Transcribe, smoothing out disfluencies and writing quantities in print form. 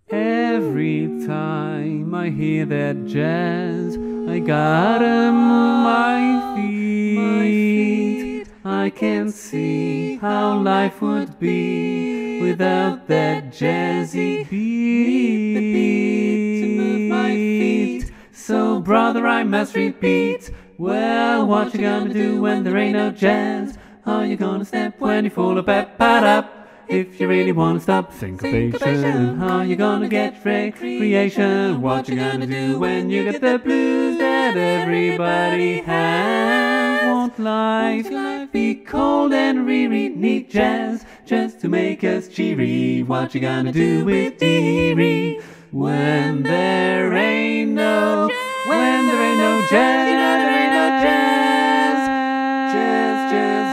Every time I hear that jazz, I gotta move my feet. I can't see how life would be without that jazzy beat. The beat to move my feet. So brother, I must repeat. Well, what you gonna do when there ain't no jazz? Are you gonna step when you fall up? If you really wanna stop syncopation, how you gonna get recreation? What you gonna do when you get the blues that everybody has? Won't life be cold and we need jazz just to make us cheery? What you gonna do with Deary when there ain't no jazz? Jazz, jazz.